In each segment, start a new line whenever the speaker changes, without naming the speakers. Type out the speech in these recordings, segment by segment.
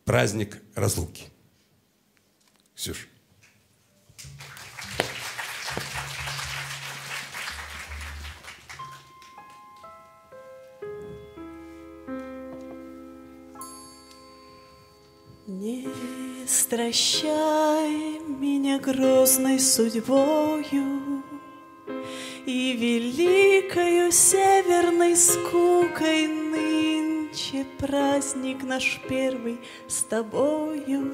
праздник разлуки. Ксюша.
Не стращай меня грозной судьбою и великою северной скукой. Нынче праздник наш первый с тобою,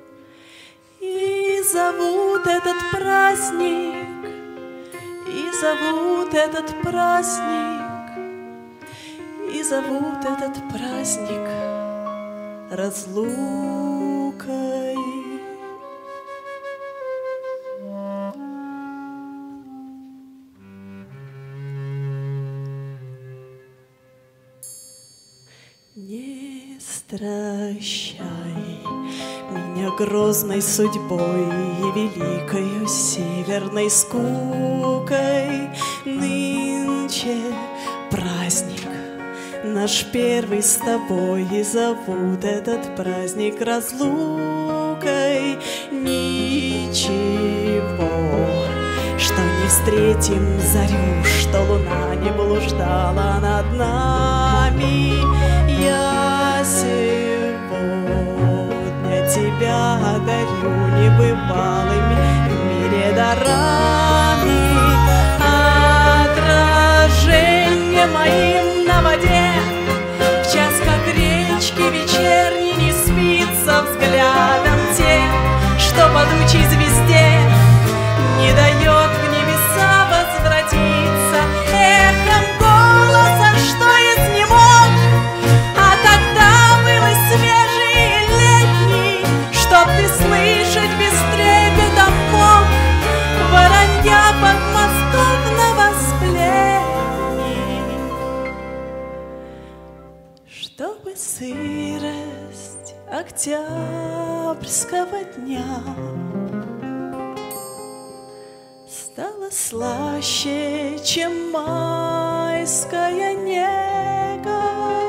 и зовут этот праздник, и зовут этот праздник, и зовут этот праздник разлукой. Не стращай меня грозной судьбой и великою северной скукой. Нынче праздник наш первый с тобой, и зовут этот праздник разлукой. Ничего, что не встретим зарю, что луна не блуждала над нами. Я сегодня тебя одарю небывалыми в мире дарами. Отражение моим на воде, в час, как речки вечерней, не спится взглядом тех, что по тучей звезде не дает в небеса возвратиться эхом голоса, что изнемог, а тогда было свежий и летний, чтоб ты слышать без трепета мог воронья подмосковного сплетни, чтобы сырость октябрьского дня стала слаще, чем майская нега.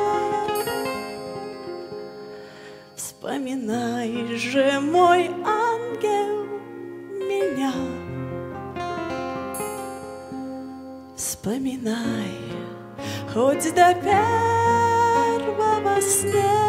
Вспоминай же, мой ангел, меня. Вспоминай хоть до первого снега.